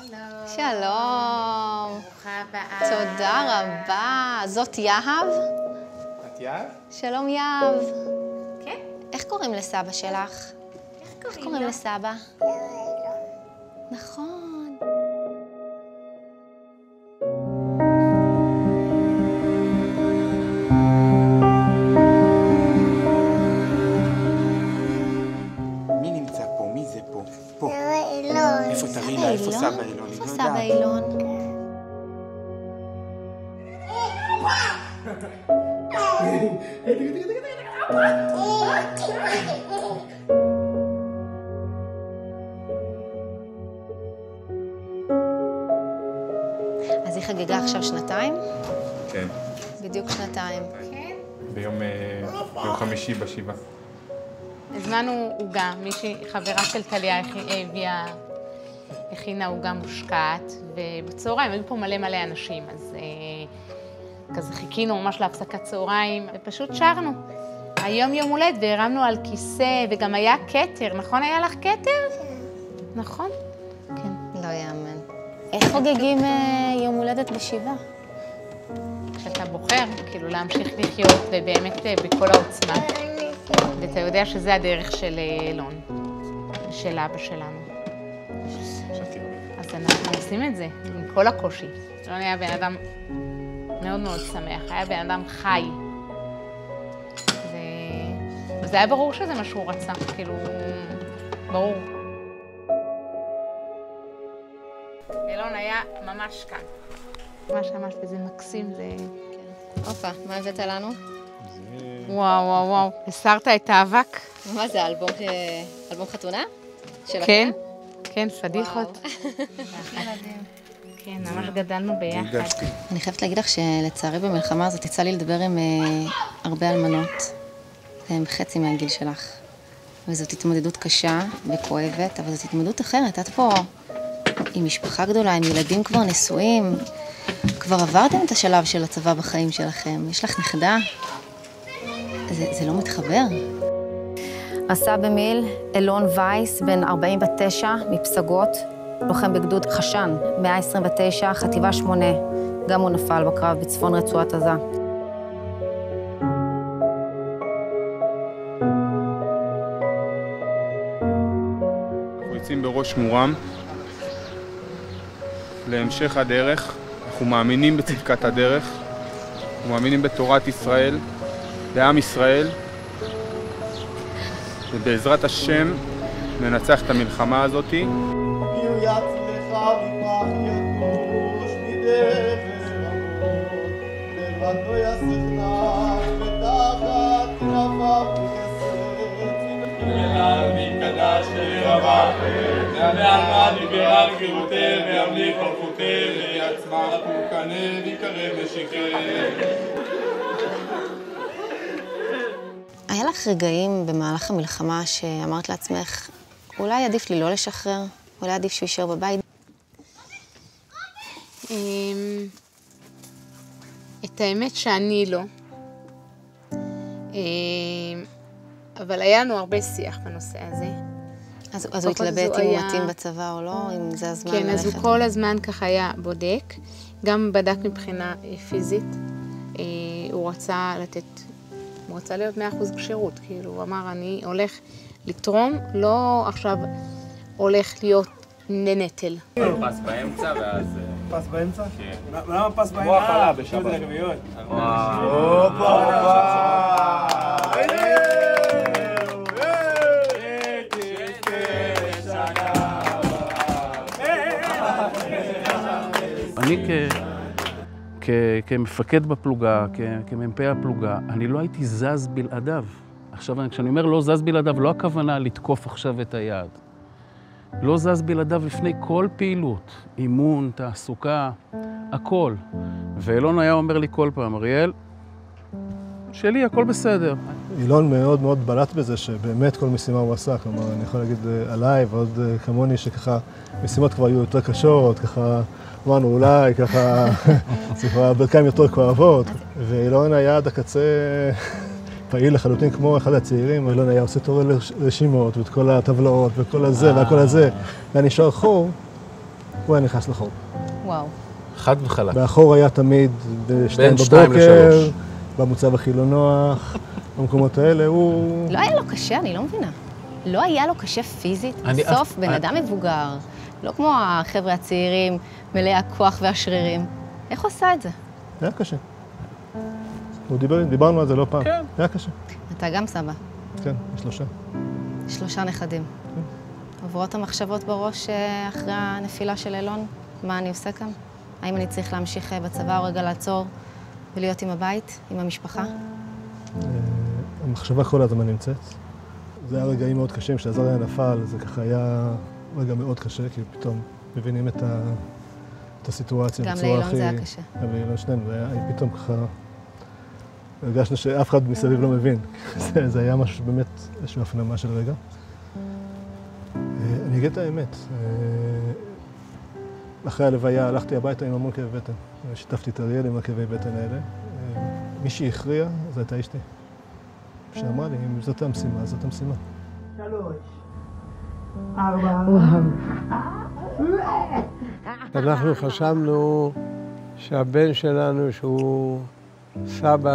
שלום. ברוכה הבאה. תודה רבה. זאת יהב? את יהב? שלום יהב. כן? איך קוראים לסבא שלך? איך קוראים לסבא? נכון. מי נמצא פה? מי זה פה? פה. אילון. איפה תרינה? איפה סבא אילון? איפה סבא אילון? אז היא חגגה עכשיו שנתיים? כן. בדיוק שנתיים. כן? ביום חמישי בשבעה. הזמנו עוגה, מישהי, חברה של טליה הכינה עוגה מושקעת, ובצהריים היו פה מלא אנשים, אז כזה חיכינו ממש להפסקת צהריים, ופשוט שרנו. היום יום הולדת והרמנו על כיסא, וגם היה כתר, נכון היה לך כתר? נכון? כן. לא יאמן. איך חוגגים יום הולדת בשבעה? כשאתה בוחר, כאילו, להמשיך לחיות, ובאמת בכל העוצמה. ואתה יודע שזה הדרך של אילון, של אבא שלנו. אז אנחנו עושים את זה, עם כל הקושי. אילון היה בן אדם מאוד שמח, היה בן אדם חי. וזה היה ברור שזה מה שהוא רצה, כאילו, ברור. אילון היה ממש כאן. ממש, וזה מקסים, זה... הופה, מה הבאת לנו? וואו. הסרת את האבק? מה זה, אלבום חתונה? כן, כן, פדיחות. כן, ממש גדלנו ביחד. אני חייבת להגיד לך שלצערי במלחמה הזאת יצא לי לדבר עם הרבה אלמנות. הם חצי מהגיל שלך. וזאת התמודדות קשה וכואבת, אבל זאת התמודדות אחרת. את פה עם משפחה גדולה, עם ילדים כבר נשואים. כבר עברתם את השלב של הצבא בחיים שלכם. יש לך נכדה? זה לא מתחבר. עשה במיל אילון וייס, בן 49, מפסגות, לוחם בגדוד חשן, 129, חטיבה 8. גם הוא נפל בקרב בצפון רצועת עזה. אנחנו יוצאים בראש מורם להמשך הדרך. אנחנו מאמינים בצדקת הדרך, אנחנו מאמינים בתורת ישראל, בעם ישראל, ובעזרת השם ננצח את המלחמה הזאת. היה לך רגעים במהלך המלחמה שאמרת לעצמך, אולי עדיף לי לא לשחרר, אולי עדיף שהוא יישאר בבית? את האמת שאני לא. אבל היה לנו הרבה שיח בנושא הזה. אז הוא התלבט אם הוא מתאים בצבא או לא, אם זה הזמן ללכת? כן, אז הוא כל הזמן ככה היה בודק, גם בדק מבחינה פיזית. הוא רצה להיות 100% כשירות, כאילו, הוא אמר, אני הולך לתרום, לא עכשיו הולך להיות נטל. פס באמצע ואז... פס באמצע? כן. למה פס באמצע? הוא הפעלה בשבת. אני כמפקד בפלוגה, כמ"פ הפלוגה, אני לא הייתי זז בלעדיו. עכשיו, כשאני אומר לא זז בלעדיו, לא הכוונה לתקוף עכשיו את היעד. לא זז בלעדיו לפני כל פעילות, אימון, תעסוקה, הכל. ואילון היה אומר לי כל פעם, אריאל, שלי, הכל בסדר. אילון מאוד בלט בזה שבאמת כל משימה הוא עשה, כלומר, אני יכול להגיד עליי ועוד כמוני שככה משימות כבר היו יותר קשות, ככה אמרנו אולי, ככה זה כבר ברכיים יותר כואבות, ואילון היה עד הקצה פעיל לחלוטין כמו אחד הצעירים, אילון היה עושה תור רשימות ואת כל הטבלאות וכל הזה והכל הזה, היה נשאר חור, הוא היה נכנס לחור. וואו. חד וחלק. והחור היה תמיד בין 2 ל-3. במוצב הכי לא נוח, במקומות האלה, הוא... לא היה לו קשה, אני לא מבינה. לא היה לו קשה פיזית? בסוף, בן אדם מבוגר, לא כמו החבר'ה הצעירים, מלאי הכוח והשרירים. איך הוא עשה את זה? היה קשה. דיברנו על זה לא פעם. כן. היה קשה. אתה גם סבא. כן, 3. 3 נכדים. עוברות המחשבות בראש אחרי הנפילה של אילון? מה אני עושה כאן? האם אני צריך להמשיך בצבא או רגע לעצור ולהיות עם הבית, עם המשפחה? המחשבה כל הזמן נמצאת. זה היה רגעים מאוד קשים, כשעזריה נפל, זה ככה היה רגע מאוד קשה, כי פתאום מבינים את הסיטואציה בצורה הכי... גם לאילון זה היה קשה. גם לאילון שנינו, פתאום ככה... הרגשנו שאף אחד מסביב לא מבין. זה היה משהו שבאמת, איזושהי הפנמה של רגע. אני אגיד את האמת. אחרי הלוויה הלכתי הביתה עם המון כאבי בטן. שיתפתי את אריאל עם הכאבי בטן האלה. מי שהכריע, זו הייתה אשתי. שאמרה לי, אם זאת המשימה, זאת המשימה. 3, 4. אנחנו חשבנו שהבן שלנו, שהוא סבא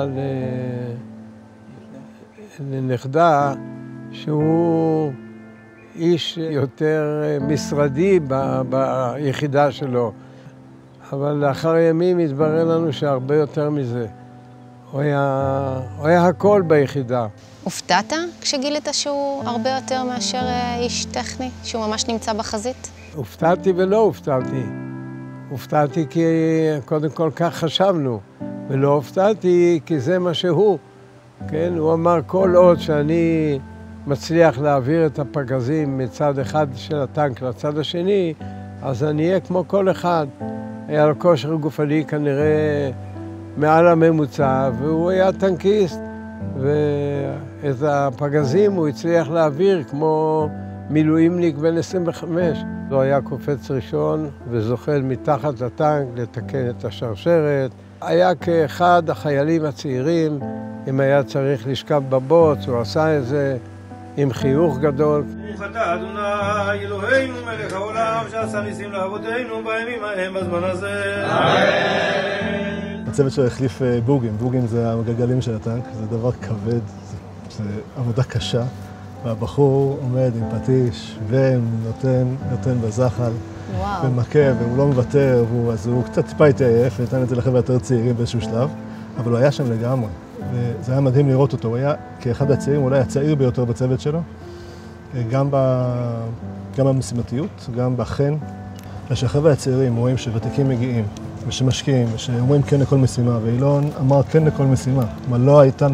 לנכדה, שהוא איש יותר משרדי ביחידה שלו. אבל לאחר ימים התברר לנו שהרבה יותר מזה. הוא היה הכל ביחידה. הופתעת כשגילית שהוא הרבה יותר מאשר איש טכני, שהוא ממש נמצא בחזית? הופתעתי ולא הופתעתי. הופתעתי כי קודם כל כך חשבנו, ולא הופתעתי כי זה מה שהוא. כן? הוא אמר כל עוד שאני מצליח להעביר את הפגזים מצד אחד של הטנק לצד השני, אז אני אהיה כמו כל אחד. היה לו כושר גופני כנראה מעל הממוצע, והוא היה טנקיסט, ואת הפגזים הוא הצליח להעביר כמו מילואימניק בן 25. הוא היה קופץ ראשון וזוחל מתחת לטנק לתקן את השרשרת. היה כאחד החיילים הצעירים, אם היה צריך לשכב בבוץ, הוא עשה את זה עם חיוך גדול. ברוך אתה אדוני אלוהינו מלך העולם שעשה ניסים לאבותינו בימים ההם בזמן הזה. הצוות שלו החליף בוגים. בוגים זה הגלגלים של הטנק, זה דבר כבד, זה עבודה קשה. והבחור עומד עם פטיש ונותן בזחל ומכה, והוא לא מוותר, אז הוא קצת טיפה התעייף, נתן את זה לחבר'ה יותר צעירים באיזשהו שלב, אבל הוא היה שם לגמרי. וזה היה מדהים לראות אותו, הוא היה כאחד הצעירים, אולי הצעיר ביותר בצוות שלו, גם במשימתיות, גם בחן. כשהחבר'ה הצעירים רואים שוותיקים מגיעים ושמשקיעים ושאומרים כן לכל משימה, ואילון אמר כן לכל משימה, אבל לא הייתה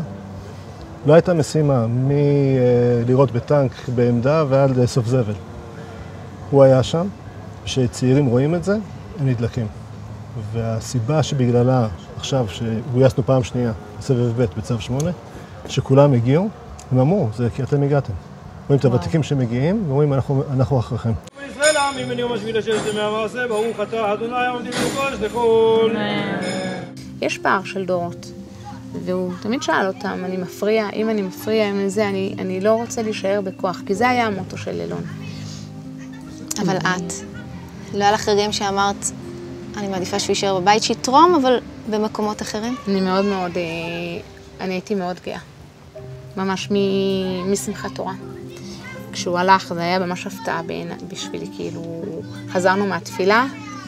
משימה מלראות בטנק בעמדה ועד לאסוף זבל. הוא היה שם, כשצעירים רואים את זה, הם נדלקים. והסיבה שבגללה עכשיו, שגויסנו פעם שנייה בסבב ב' בצו 8, שכולם הגיעו, הם אמרו, זה כי אתם הגעתם. רואים את הוותיקים שמגיעים, ואומרים, אנחנו אחריכם. וישראל העמים בן יום השביעי לששת ימי המעשה, ברוך אתה אדוני העומדים בקודש לכל. יש פער של דורות, והוא תמיד שאל אותם, אם אני מפריע עם זה, אני לא רוצה להישאר בכוח, כי זה היה המוטו של אילון. אבל את, לא היה לך רגעים שאמרת, אני מעדיפה שהוא יישאר בבית, שיתרום, אבל במקומות אחרים? אני הייתי מאוד גאה. ממש משמחת תורה. כשהוא הלך, זה היה ממש הפתעה בשבילי, כאילו, חזרנו מהתפילה,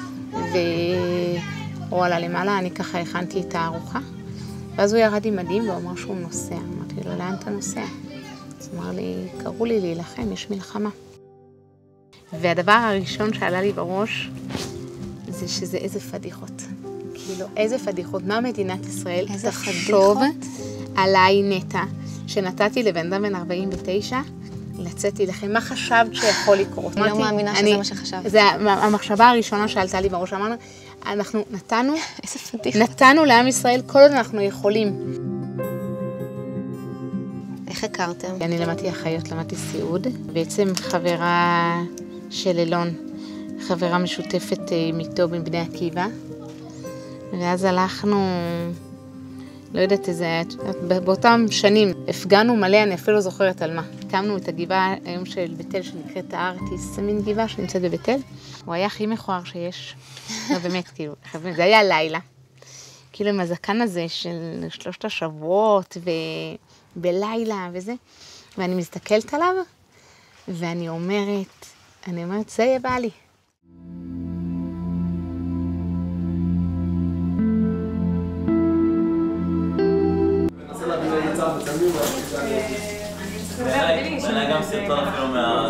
והוא עלה למעלה, אני ככה הכנתי את הארוחה, ואז הוא ירד עם מדים ואומר שהוא נוסע. אמרתי לו, לאן אתה נוסע? אז הוא אמר לי, קראו לי להילחם, יש מלחמה. והדבר הראשון שעלה לי בראש, זה שזה איזה פדיחות. כאילו, איזה פדיחות. מה מדינת ישראל תחשוב עליי נטע, שנתתי לבן אדם בן 49, לצאתי לכם. מה חשבת שיכול לקרות? אני לא מאמינה שזה מה שחשבת. זה המחשבה הראשונה שעלתה לי בראש. אמרנו, אנחנו נתנו לעם ישראל כל עוד אנחנו יכולים. איך הכרתם? אני למדתי אחיות, למדתי סיעוד. בעצם חברה של אילון, חברה משותפת איתו מבני עקיבא. ואז הלכנו לא יודעת איזה, באותם שנים הפגענו מלא, אני אפילו לא זוכרת על מה. הקמנו את הגבעה היום של בית אל שנקראת הארטיס, זה מין גבעה שנמצאת בבית אל. הוא היה הכי מכוער שיש. לא באמת, כאילו, זה היה לילה. כאילו עם הזקן הזה של 3 השבועות ובלילה וזה. ואני מסתכלת עליו ואני אומרת, זה יהיה בעלי. אני גם סרטון אפילו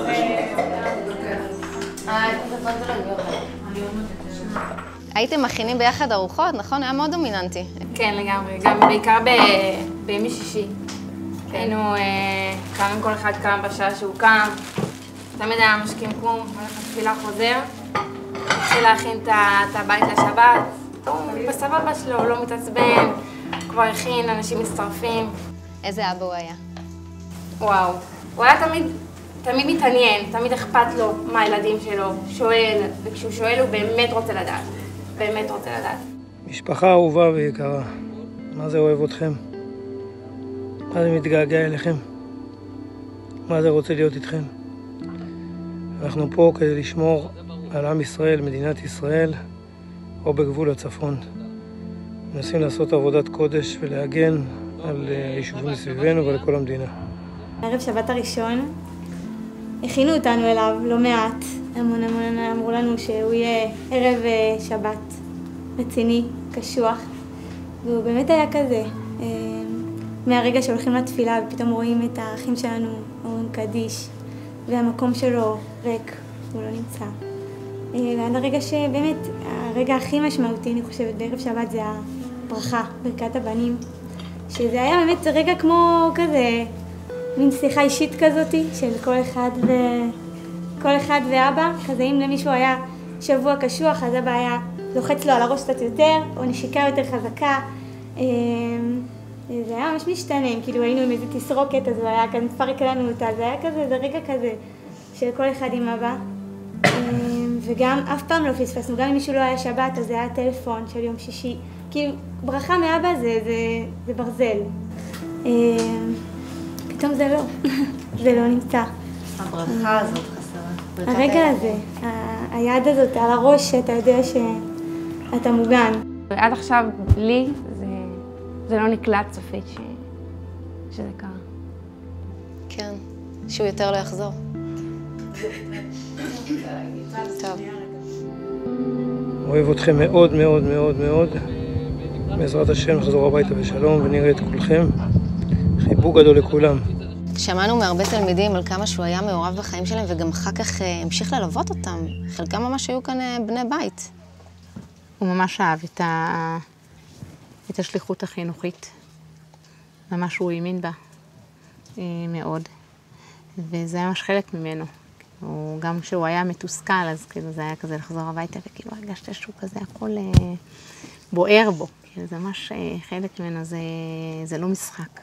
הייתם מכינים ביחד ארוחות, נכון? היה מאוד דומיננטי. כן, לגמרי. גם בעיקר בימי שישי. היינו קמים כל אחד קם בשעה שהוא קם. תמיד היה משכים קום, הולך לתפילה חוזר. התחיל להכין את הבית לשבת. הוא בסבבה שלו, לא מתעצבן. כבר הכין, אנשים מצטרפים. איזה אבא הוא היה? וואו. הוא היה תמיד מתעניין, תמיד אכפת לו מה הילדים שלו, שואל, וכשהוא שואל הוא באמת רוצה לדעת. באמת רוצה לדעת. משפחה אהובה ויקרה. מה זה אוהב אתכם? מה זה מתגעגע אליכם? מה זה רוצה להיות איתכם? אנחנו פה כדי לשמור על עם ישראל, מדינת ישראל, או בגבול הצפון. מנסים לעשות עבודת קודש ולהגן על היישובים מסביבנו ועל כל המדינה. ערב שבת הראשון הכינו אותנו אליו לא מעט. המון אמרו לנו שהוא יהיה ערב שבת רציני, קשוח, והוא באמת היה כזה. מהרגע שהולכים לתפילה ופתאום רואים את האחים שלנו אומרים קדיש והמקום שלו ריק, הוא לא נמצא. ועד הרגע שבאמת, הרגע הכי משמעותי אני חושבת בערב שבת זה הברכה, ברכת הבנים, שזה היה באמת רגע כמו כזה מין שיחה אישית כזאת של כל אחד ואבא, כזה אם למישהו היה שבוע קשוח אז אבא היה לוחץ לו על הראש קצת יותר או נשיקה יותר חזקה. זה היה ממש משתנה, כאילו היינו עם איזה תסרוקת אז הוא היה כאן מפרק לנו אותה, זה היה כזה, זה רגע כזה של כל אחד עם אבא. וגם אף פעם לא פספסנו, גם אם מישהו לא היה שבת אז זה היה טלפון של יום שישי, כאילו ברכה מאבא זה ברזל. פתאום זה לא, זה לא נמצא. הברכה הזאת חסרה. הרגע הזה, היד הזאת על הראש שאתה יודע שאתה מוגן. ועד עכשיו לי זה לא נקלט סופית שזה קרה. כן, שהוא יותר לא יחזור. טוב. אוהב אתכם מאוד מאוד מאוד מאוד. בעזרת השם נחזור הביתה בשלום ונראה את כולכם. חיבוק גדול לכולם. שמענו מהרבה תלמידים על כמה שהוא היה מעורב בחיים שלהם וגם אחר כך המשיך ללוות אותם. חלקם ממש היו כאן בני בית. הוא ממש אהב את השליחות החינוכית. ממש הוא האמין בה מאוד. וזה היה ממש חלק ממנו. גם כשהוא היה מתוסכל, אז כאילו זה היה כזה לחזור הביתה, וכאילו הרגשת שהוא כזה הכל בוער בו. כאילו זה ממש חלק ממנו, זה לא משחק.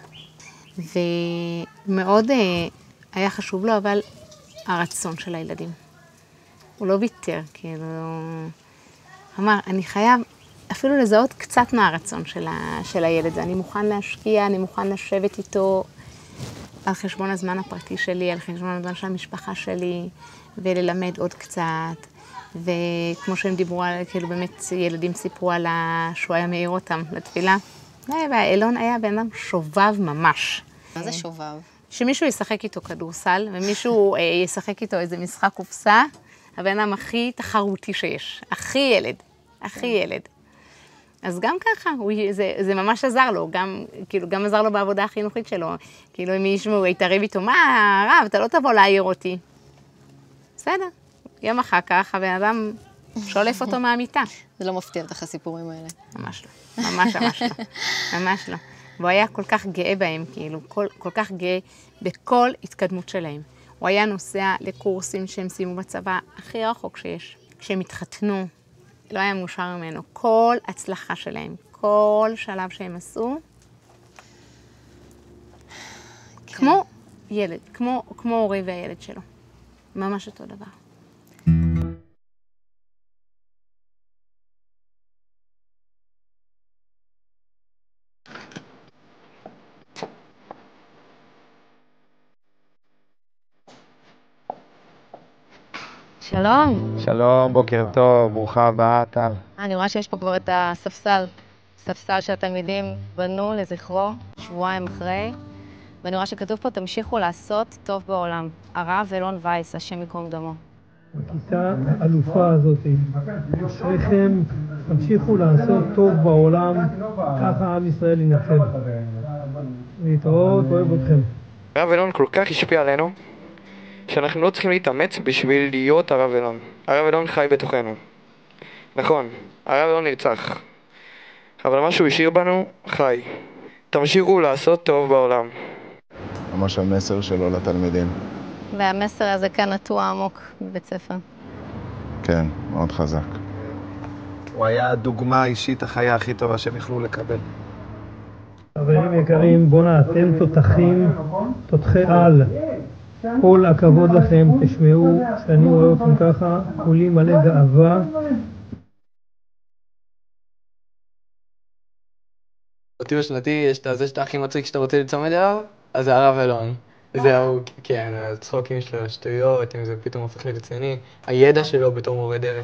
ומאוד היה חשוב לו, אבל הרצון של הילדים. הוא לא ויתר, כאילו, אמר, אני חייב אפילו לזהות קצת מהרצון של הילד. אני מוכן להשקיע, אני מוכן לשבת איתו על חשבון הזמן הפרטי שלי, על חשבון הזמן של המשפחה שלי, וללמד עוד קצת. וכמו שהם דיברו על, כאילו באמת ילדים סיפרו על שהוא היה מעיר אותם לתפילה. והאלון היה בן אדם שובב ממש. מה זה שובב? שמישהו ישחק איתו כדורסל, ומישהו ישחק איתו איזה משחק קופסה, הבן אדם הכי תחרותי שיש. הכי ילד. אז גם ככה, זה ממש עזר לו, גם עזר לו בעבודה החינוכית שלו. כאילו אם מישהו יתערב איתו, מה, רב, אתה לא תבוא להעיר אותי. בסדר, יום אחר כך הבן אדם שולף אותו מהמיטה. זה לא מפתיע אותך הסיפורים האלה. ממש לא, ממש לא. והוא היה כל כך גאה בהם, כאילו, כל כך גאה בכל התקדמות שלהם. הוא היה נוסע לקורסים שהם סיימו בצבא הכי רחוק שיש. כשהם התחתנו, לא היה מאושר ממנו. כל הצלחה שלהם, כל שלב שהם עשו, כן. כמו ילד, כמו הורי והילד שלו. ממש אותו דבר. שלום. שלום, בוקר טוב, ברוכה הבאה, טל. אני רואה שיש פה כבר את הספסל. ספסל שהתלמידים בנו לזכרו שבועיים אחרי. ואני רואה שכתוב פה, תמשיכו לעשות טוב בעולם. הרב אלון וייס, השם ייקום דמו. בכיתה האלופה הזאת, אשריכם, תמשיכו לעשות טוב בעולם, ככה עם ישראל ינצל. להתראות, אוהב אתכם. הרב אלון כל כך השפיע עלינו, שאנחנו לא צריכים להתאמץ בשביל להיות הרב אלון. הרב אלון חי בתוכנו. נכון, הרב אלון נרצח. אבל מה שהוא השאיר בנו, חי. תמשיכו לעשות טוב בעולם. ממש המסר שלו לתלמידים. והמסר הזה כאן נטוע עמוק בבית ספר. כן, מאוד חזק. הוא היה הדוגמה האישית החיה הכי טובה שהם יכלו לקבל. חברים יקרים, בונה, אתם תותחים, תותחי על. כל הכבוד לכם, תשמעו, שאני רואה אתכם ככה, כולי מלא גאווה. בטיול השנתי יש את זה שאתה הכי מצחיק שאתה רוצה לצמד אליו, אז זה הרב אלון. זהו, כן, הצחוקים שלו, השטויות, אם זה פתאום הופך לרציני, הידע שלו בתור מורה דרך.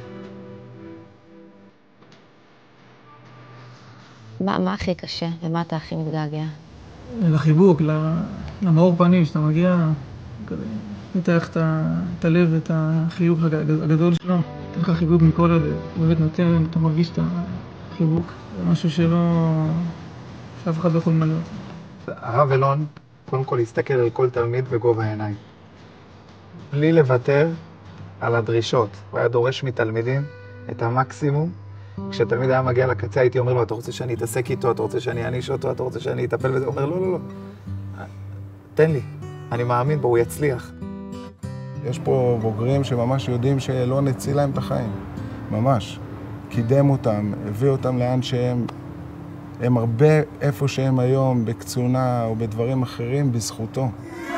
מה הכי קשה ומה אתה הכי מתגעגע? לחיבוק, למאור פנים שאתה מגיע, נתח את הלב ואת החיוך הגדול שלו. נותן לך חיבוק מכל הלב, הוא באמת נותן, אתה מרגיש את החיבוק. זה משהו שאף אחד לא יכול למלא אותו. הרב אלון, קודם כל להסתכל על כל תלמיד בגובה העיניים. בלי לוותר על הדרישות. הוא היה דורש מתלמידים את המקסימום. כשתלמיד היה מגיע לקצה, הייתי אומר לו, אתה רוצה שאני אתעסק איתו, אתה רוצה שאני אעניש אותו, אתה רוצה שאני אטפל בזה? הוא אומר, לא, לא, לא. תן לי, אני מאמין בו, הוא יצליח. יש פה בוגרים שממש יודעים שלא נציל להם את החיים. ממש. קידם אותם, הביא אותם לאן שהם. הם הרבה איפה שהם היום, בקצונה או בדברים אחרים, בזכותו.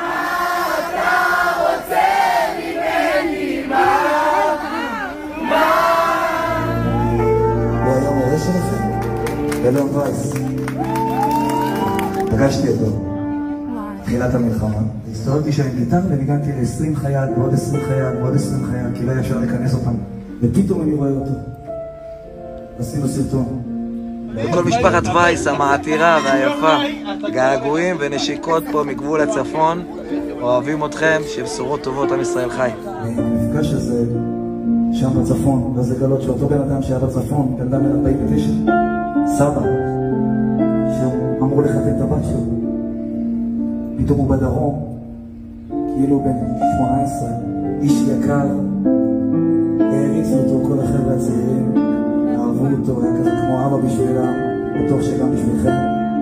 אלון וייס. פגשתי אותו תחילת המלחמה. הסתובבתי שם עם גיטרה וניגנתי ל-20 חייל, ועוד 20 חייל, ועוד 20 חייל, כי לא היה אפשר לכנס אותם. ופתאום אני רואה אותו. עשינו סרטון. וכל משפחת וייס המעטירה והיפה, געגועים ונשיקות פה מגבול הצפון, אוהבים אתכם, שבשורות טובות עם ישראל חי. המפגש הזה שם בצפון, ואז לגלות שאותו בן אדם שהיה בצפון, בן אדם בן 49, סבא, שהוא אמור לחתן את הבת שלו. פתאום הוא בדרום, כאילו בן 18, איש יקר, העריצו אותו כל החבר'ה הצעירים, אהבו אותו, היה כזה כמו אבא בשבילם, בטוח שגם בשבילכם.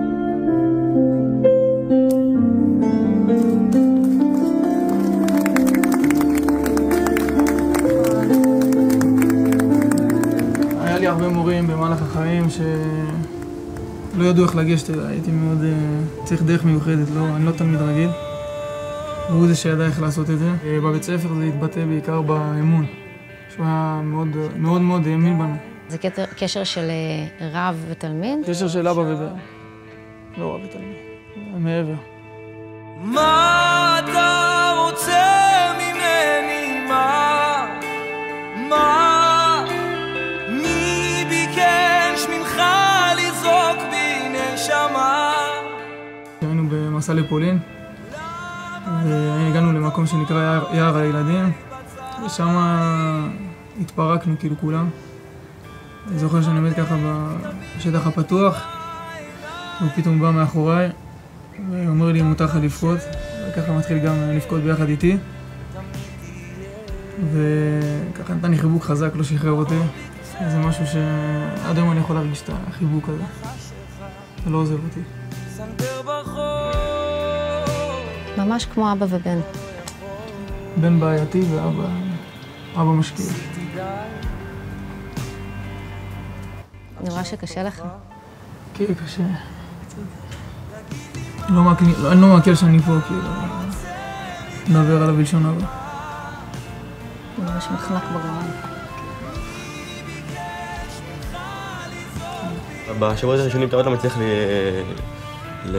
היה לי הרבה מורים במהלך החיים שלא ידעו איך לגשת אליי, הייתי מאוד צריך דרך מיוחדת, אני לא תלמיד רגיל. והוא זה שידע איך לעשות את זה. בבית ספר זה התבטא בעיקר באמון, שהוא היה מאוד מאוד האמין בנו. זה קשר של רב ותלמיד? קשר של אבא ובן, לא רב ותלמיד, מעבר. מה אתה רוצה ממני? מה? מי ביקש ממך לזרוק בי נשמה? היינו במסע לפולין, והגענו למקום שנקרא יער הילדים, ושם התפרקנו כאילו כולם. אני זוכר שאני עומד ככה בשטח הפתוח, והוא פתאום בא מאחוריי, ואומר לי אם מותר לך לבכות, וככה מתחיל גם לבכות ביחד איתי. וככה נתן לי חיבוק חזק, לא שחרר אותי. זה משהו שעד היום אני יכול להרגיש את החיבוק הזה. זה לא עוזב אותי. ממש כמו אבא ובן. בן בעייתי ואבא משקיע. אני רואה שקשה לך. כן, קשה. אני לא מעכל שאני פה, כאילו, נדבר עליו בלשון אבא. הוא ממש מחלק בגרון. בשבועות הראשונים אתה עוד לא מצליח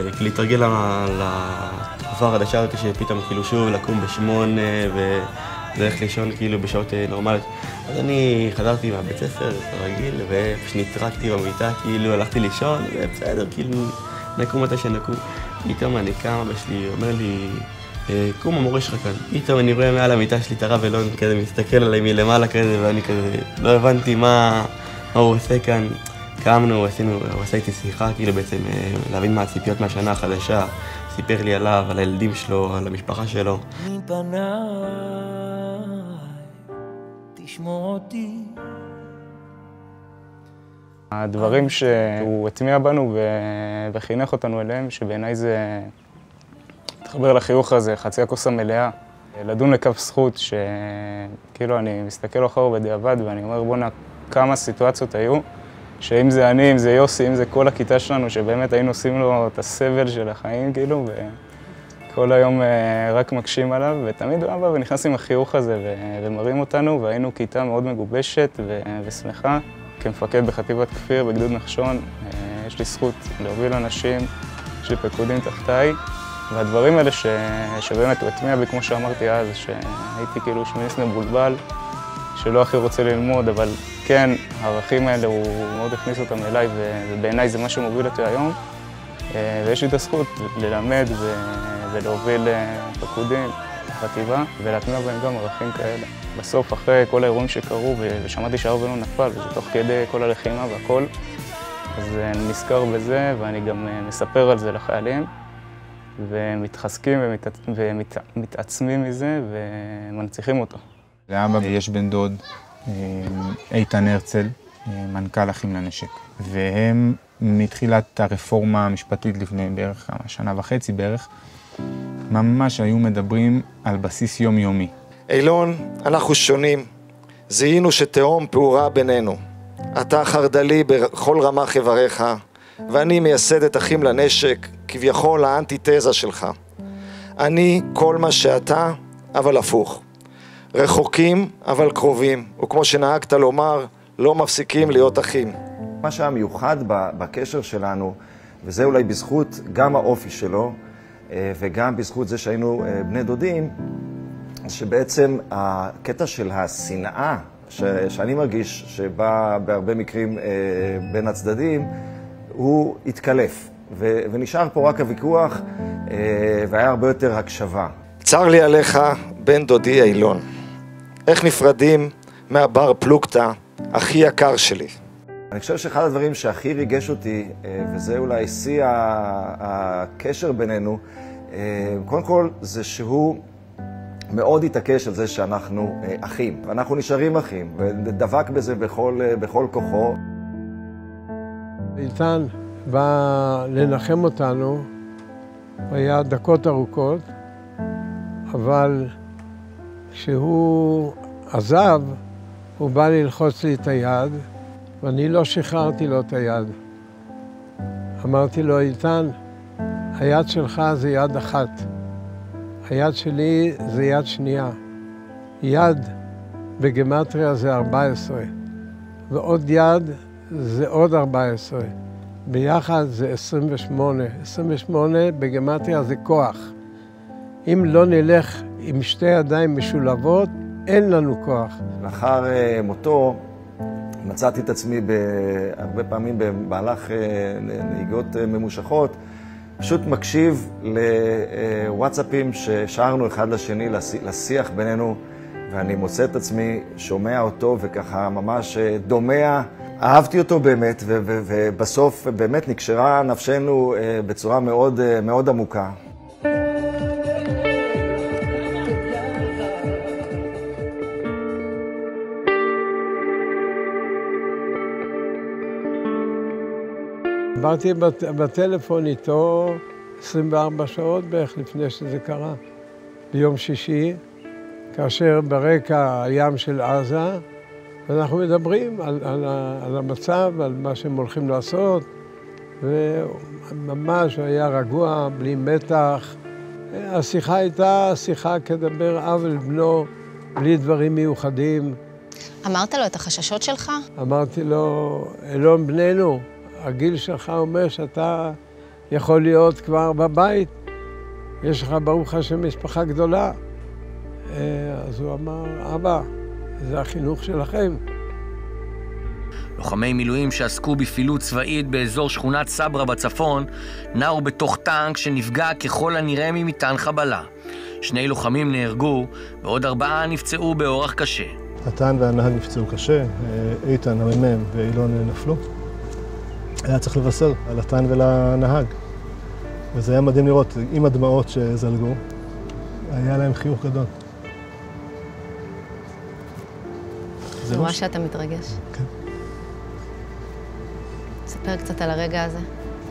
להתרגל לתקופה החדשה הזאת, שפתאום כאילו שוב לקום ב8 ללכת לישון כאילו בשעות נורמליות. אז אני חזרתי מהבית ספר, רגיל, ופשוט נטרקתי במיטה, כאילו הלכתי לישון, ובסדר, כאילו נקום מתי שנקום. פתאום אני קם, אבא שלי אומר לי, קום, המורה שלך כאן. פתאום אני רואה מעל המיטה שלי את הרב אלון, כזה מסתכל עליי מלמעלה כזה, ואני כזה לא הבנתי מה הוא עושה כאן. קמנו, הוא עשה איתי שיחה, כאילו בעצם להבין מה הציפיות מהשנה החדשה. סיפר לי עליו, על הילדים שלו, על המשפחה שלו. מפניי, תשמור אותי. הדברים שהוא הטמיע בנו וחינך אותנו אליהם, שבעיניי זה תחבר לחיוך הזה, חצי הכוס המלאה. לדון לכף זכות, שכאילו אני מסתכל אחר בדיעבד ואני אומר בוא'נה, כמה סיטואציות היו, שאם זה אני, אם זה יוסי, אם זה כל הכיתה שלנו, שבאמת היינו עושים לו את הסבל של החיים, כאילו, וכל היום רק מקשים עליו, ותמיד הוא בא ונכנס עם החיוך הזה ומרים אותנו, והיינו כיתה מאוד מגובשת ושמחה. כמפקד בחטיבת כפיר בגדוד נחשון, יש לי זכות להוביל אנשים, יש לי פקודים תחתיי, והדברים האלה שבאמת הוא הטמיע בי, כמו שאמרתי אז, שהייתי כאילו שמיניסט מבולבל, שלא הכי רוצה ללמוד, אבל כן, הערכים האלה הוא מאוד הכניס אותם אליי, ובעיניי זה מה שמוביל אותי היום. ויש לי את הזכות ללמד ולהוביל פקודים, חטיבה, ולהטמיע בהם גם ערכים כאלה. בסוף, אחרי כל האירועים שקרו, ושמעתי שהרב אלון נפל, וזה תוך כדי כל הלחימה והכל, אז אני נזכר בזה, ואני גם מספר על זה לחיילים, ומתחזקים ומתעצמים מזה, ומנציחים אותו. לאבא יש בן דוד, איתן הרצל, מנכ"ל אחים לנשק, והם מתחילת הרפורמה המשפטית לפני בערך שנה וחצי בערך, ממש היו מדברים על בסיס יומיומי. אילון, אנחנו שונים, זיהינו שתהום פעורה בינינו. אתה חרדלי בכל רמ"ח איבריך, ואני מייסד את אחים לנשק, כביכול האנטיתזה שלך. אני כל מה שאתה, אבל הפוך. רחוקים, אבל קרובים, וכמו שנהגת לומר, לא מפסיקים להיות אחים. מה שהיה מיוחד בקשר שלנו, וזה אולי בזכות גם האופי שלו, וגם בזכות זה שהיינו בני דודים, שבעצם הקטע של השנאה שאני מרגיש שבא בהרבה מקרים בין הצדדים, הוא התקלף. ונשאר פה רק הוויכוח, והיה הרבה יותר הקשבה. צר לי עליך, בן דודי אילון. איך נפרדים מהבר פלוגתא, הכי יקר שלי? אני חושב שאחד הדברים שהכי ריגש אותי, וזה אולי שיא הקשר בינינו, קודם כל זה שהוא מאוד התעקש על זה שאנחנו אחים. ואנחנו נשארים אחים, ודבק בזה בכל כוחו. איתן בא לנחם אותנו, היה דקות ארוכות, אבל כשהוא עזב, הוא בא ללחוץ לי את היד, ואני לא שחררתי לו את היד. אמרתי לו, איתן, היד שלך זה יד אחת, היד שלי זה יד שנייה. יד בגמטריה זה 14, ועוד יד זה עוד 14. ביחד זה 28. 28 בגמטריה זה כוח. אם לא נלך עם שתי ידיים משולבות, אין לנו כוח. לאחר מותו מצאתי את עצמי הרבה פעמים במהלך נהיגות ממושכות, פשוט מקשיב לוואטסאפים ששארנו אחד לשני, לשיח בינינו, ואני מוצא את עצמי, שומע אותו וככה ממש דומע. אהבתי אותו באמת, ובסוף באמת נקשרה נפשנו בצורה מאוד, מאוד עמוקה. דיברתי בטלפון איתו 24 שעות בערך לפני שזה קרה. ביום שישי, כאשר ברקע הים של עזה, ואנחנו מדברים על המצב, על מה שהם הולכים לעשות, וממש היה רגוע, בלי מתח. השיחה הייתה שיחה כדבר אב אל בנו, בלי דברים מיוחדים. אמרת לו את החששות שלך? אמרתי לו, אלון בננו, הגיל שלך אומר שאתה יכול להיות כבר בבית, יש לך ברוך השם משפחה גדולה. אז הוא אמר, אבא, זה החינוך שלכם. לוחמי מילואים שעסקו בפעילות צבאית באזור שכונת סברה בצפון נעו בתוך טנק שנפגע ככל הנראה ממטען חבלה. 2 לוחמים נהרגו ועוד 4 נפצעו באורח קשה. התן והנהג נפצעו קשה, איתן, המ"מ ואילון נפלו. היה צריך לבשר על התן ולנהג. וזה היה מדהים לראות, עם הדמעות שזלגו, היה להם חיוך גדול. אני רואה שאתה מתרגש. כן. ספר קצת על הרגע הזה.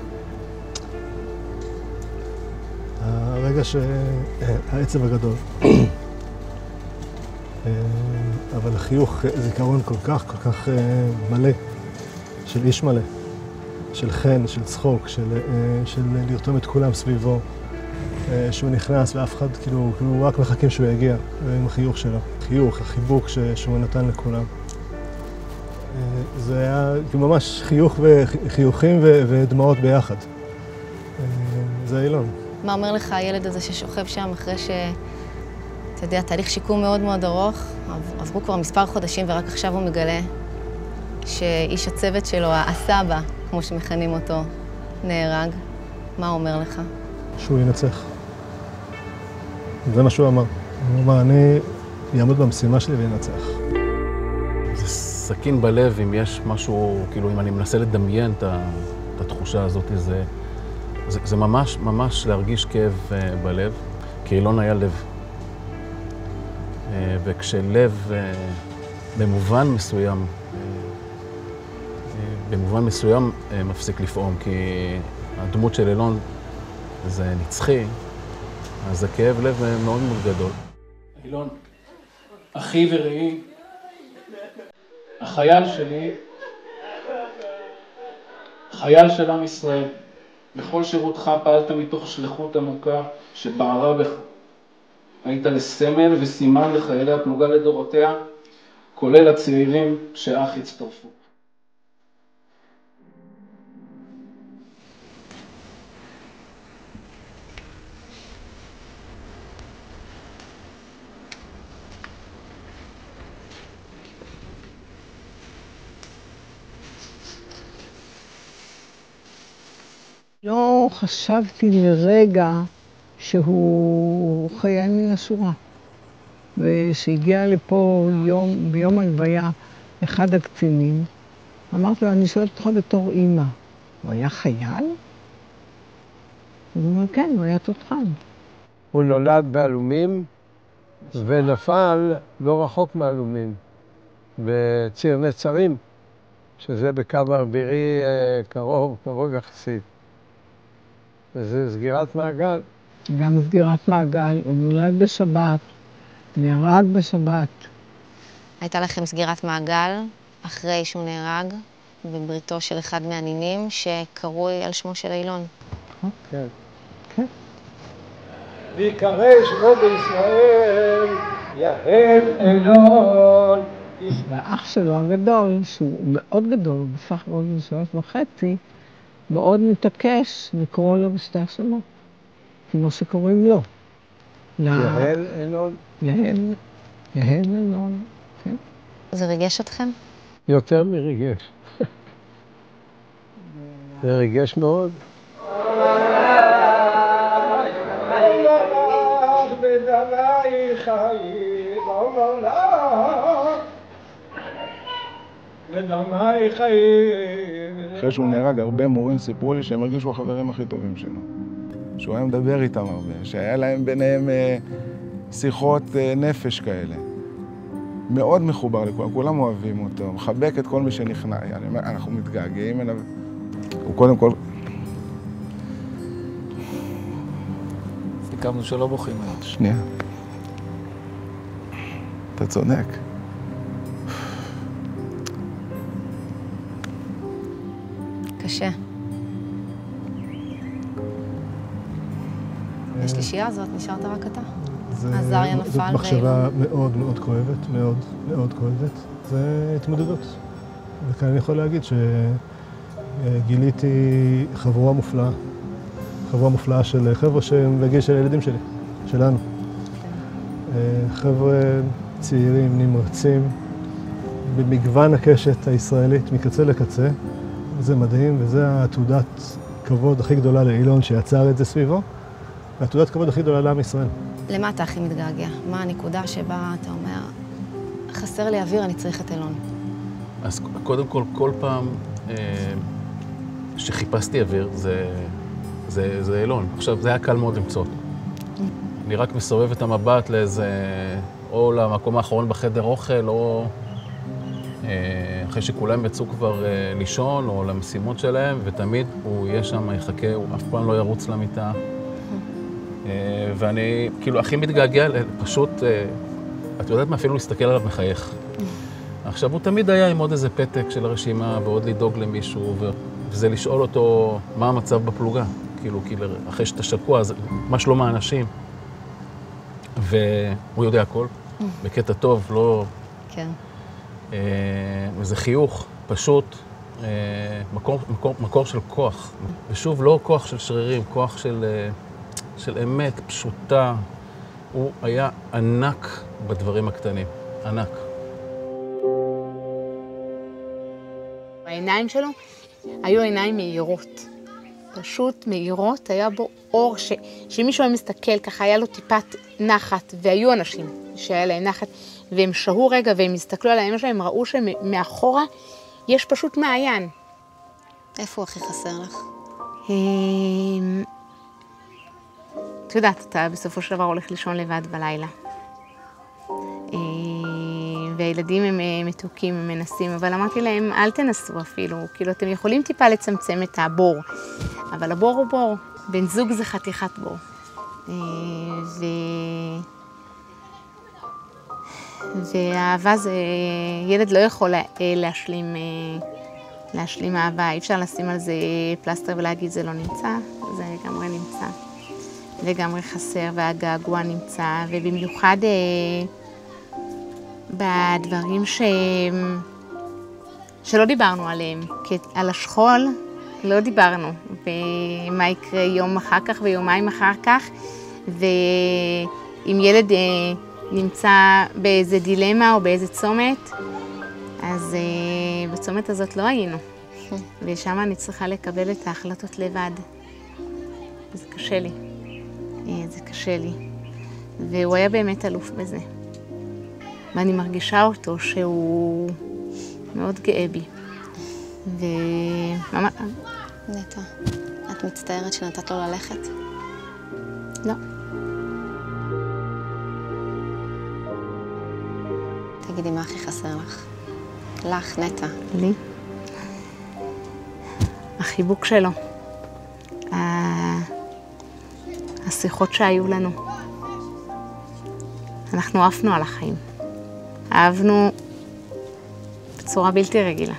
הרגע העצב הגדול. אבל החיוך, זיכרון כל כך מלא, של איש מלא, של חן, של צחוק, של לרתום את כולם סביבו, שהוא נכנס ואף אחד, כאילו רק מחכים שהוא יגיע עם החיוך שלו. חיוך, החיבוק שהוא נתן לכולם. זה היה ממש חיוכים ודמעות ביחד. זה אילון. מה אומר לך הילד הזה ששוכב שם אחרי ש... אתה יודע, תהליך שיקום מאוד מאוד ארוך, עברו כבר מספר חודשים ורק עכשיו הוא מגלה שאיש הצוות שלו, הסבא, כמו שמכנים אותו, נהרג. מה הוא אומר לך? שהוא ינצח. זה מה שהוא אמר. הוא אמר, אני אעמוד במשימה שלי וינצח. זה סכין בלב, אם יש משהו, כאילו, אם אני מנסה לדמיין את התחושה הזאת, זה ממש להרגיש כאב בלב, כי אילון היה לב. וכשלב במובן מסוים מפסיק לפעום, כי הדמות של אילון זה נצחי, אז זה כאב לב מאוד מאוד גדול. אילון, אחי ורעי, החייל שלי, חייל של עם ישראל. בכל שירותך פעלת מתוך שליחות עמוקה שבערה בך. היית לסמל וסימן לחיילי הפלוגה לדורותיה, כולל הצעירים שאך הצטרפו. לא חשבתי לרגע שהוא חייל מן השורה. ושהגיע לפה ביום הלוויה אחד הקצינים, אמרתי לו, אני שואלת אותך בתור אימא, הוא היה חייל? הוא אומר, כן, הוא היה תותחן. הוא נולד באלומים ונפל לא רחוק מאלומים, בציר נצרים, שזה בקו ארבירי קרוב יחסית. וזה סגירת מעגל. גם סגירת מעגל, הוא נולד בשבת, נהרג בשבת. הייתה לכם סגירת מעגל אחרי שהוא נהרג, בבריתו של אחד מהנינים שקרוי על שמו של אילון. כן. כן. ויקרא שמו בישראל, יהל אילון. והאח שלו הגדול, שהוא מאוד גדול, בסך הכל 3.5, מאוד מתעקש לקרוא לו בשתי השמות, כמו שקוראים לו. יהל אילון. יהל אילון, כן. זה ריגש אתכם? יותר מריגש. זה ריגש מאוד. אחרי שהוא נהרג, הרבה מורים סיפרו לי שהם הרגישו החברים הכי טובים שלו. שהוא היה מדבר איתם הרבה, שהיה להם ביניהם שיחות נפש כאלה. מאוד מחובר לכולם, כולם אוהבים אותו, מחבק את כל מי שנכנע. אנחנו מתגעגעים אליו. הוא קודם כל... סיכמנו שלא בוכים. שנייה. אתה צודק. קשה. השלישייה הזאת, נשארת רק אתה. עזריה נפל. זאת מחשבה מאוד מאוד כואבת, מאוד מאוד כואבת. זה התמודדות. וכאן אני יכול להגיד שגיליתי חבורה מופלאה של חבר'ה שהם בגיל של הילדים שלי, שלנו. חבר'ה צעירים, נמרצים, במגוון הקשת הישראלית מקצה לקצה. זה מדהים, וזה התעודת כבוד הכי גדולה לאילון שיצר את זה סביבו, והתעודת כבוד הכי גדולה לעם ישראל. למה אתה הכי מתגעגע? מה הנקודה שבה אתה אומר, חסר לי אוויר, אני צריך את אילון? אז קודם כל פעם שחיפשתי אוויר, זה אילון. עכשיו, זה היה קל מאוד למצוא. אני רק מסובב את המבט לאיזה, או למקום האחרון בחדר אוכל, או אחרי שכולם יצאו כבר לישון, או למשימות שלהם, ותמיד הוא יהיה שם, יחכה, הוא אף פעם לא ירוץ למיטה. ואני כאילו הכי מתגעגע, פשוט, את יודעת מה, אפילו להסתכל עליו מחייך. עכשיו, הוא תמיד היה עם עוד איזה פתק של הרשימה, ועוד לדאוג למישהו, וזה לשאול אותו מה המצב בפלוגה. כאילו, אחרי שאתה שקוע, אז מה שלום האנשים? והוא יודע הכל, בקטע טוב, לא... כן. וזה חיוך, פשוט, מקור של כוח. ושוב, לא כוח של שרירים, כוח של אמת פשוטה. הוא היה ענק בדברים הקטנים, ענק. העיניים שלו היו עיניים מהירות. פשוט מהירות, היה בו אור שמישהו היה מסתכל, ככה היה לו טיפת נחת, והיו אנשים שהיה להם נחת, והם שהו רגע והם הסתכלו על האמא שלהם, ראו שמאחורה יש פשוט מעיין. איפה הכי חסר לך? את יודעת, אתה בסופו של דבר הולך לישון לבד בלילה. והילדים הם מתוקים, הם מנסים, אבל אמרתי להם, אל תנסו אפילו, כאילו אתם יכולים טיפה לצמצם את הבור, אבל הבור הוא בור, בן זוג זה חתיכת בור. והאהבה זה, ילד לא יכול להשלים אהבה, אי אפשר לשים על זה פלסטר ולהגיד זה לא נמצא, זה לגמרי נמצא, לגמרי חסר, והגעגוע נמצא, ובמיוחד בדברים שלא דיברנו עליהם, על השכול לא דיברנו, ומה יקרה יום אחר כך ויומיים אחר כך, ואם ילד נמצא באיזה דילמה או באיזה צומת, אז בצומת הזאת לא היינו, ושם אני צריכה לקבל את ההחלטות לבד. זה קשה לי, זה קשה לי, והוא היה באמת אלוף בזה. ואני מרגישה אותו שהוא מאוד גאה בי. נטע, את מצטערת שנתת לו ללכת? לא. תגידי, מה הכי חסר לך? לך, נטע. לי? החיבוק שלו. השיחות שהיו לנו. אנחנו עפנו על החיים. אהבנו בצורה בלתי רגילה.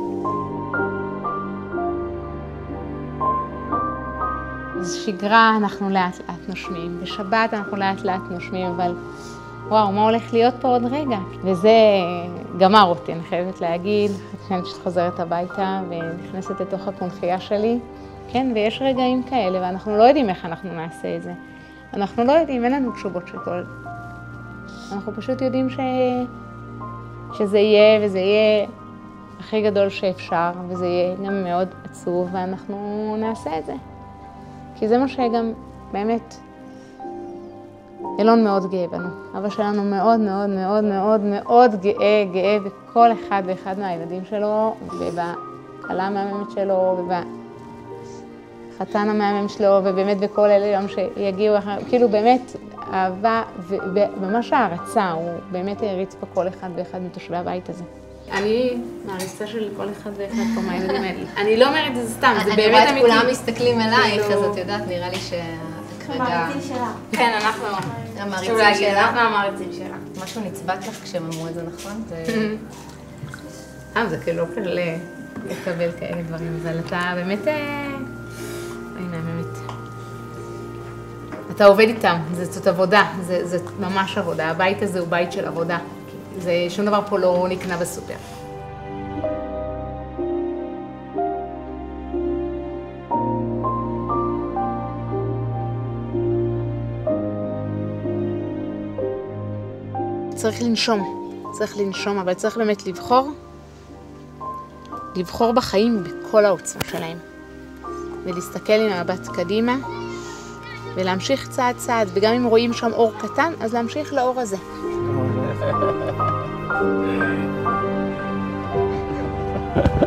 אז שגרה אנחנו לאט לאט נושמים, בשבת אנחנו לאט לאט נושמים, אבל וואו, מה הולך להיות פה עוד רגע? וזה גמר אותי, אני חייבת להגיד, כשאני חוזרת הביתה ונכנסת לתוך הקונחייה שלי, כן, ויש רגעים כאלה, ואנחנו לא יודעים איך אנחנו נעשה את זה. אנחנו לא יודעים, אין לנו תשובות של כל... אנחנו פשוט יודעים שזה יהיה, וזה יהיה הכי גדול שאפשר, וזה יהיה גם מאוד עצוב, ואנחנו נעשה את זה. כי זה מה שגם באמת, אילון מאוד גאה בנו. אבא שלנו מאוד מאוד מאוד מאוד מאוד גאה בכל אחד ואחד מהילדים שלו, ובכלה המהממת שלו, ובחתן המהמם שלו, ובאמת בכל אלה יום שיגיעו אחר, כאילו באמת אהבה וממש הערצה, הוא באמת העריץ פה כל אחד ואחד מתושבי הבית הזה. אני מעריצה של כל אחד ואחד פה מהילדים האלה. אני לא אומרת את זה סתם, זה באמת אמיתי. אני רואה את כולם מסתכלים אלייך, אז את יודעת, נראה לי המעריצים שלה. כן, אנחנו המעריצים שלה. אנחנו המעריצים שלה. משהו נצבט לך כשהם אמרו את זה, נכון? זה כאילו לא קל לקבל כאלה דברים, אבל אתה באמת... הנה, באמת. אתה עובד איתם, זאת עבודה, זאת ממש עבודה. הבית הזה הוא בית של עבודה. שום דבר פה לא נקנה בסופר. צריך לנשום. צריך לנשום, אבל צריך באמת לבחור בחיים בכל העוצמה שלהם. ולהסתכל עם המבט קדימה, ולהמשיך צעד צעד, וגם אם רואים שם אור קטן, אז להמשיך לאור הזה.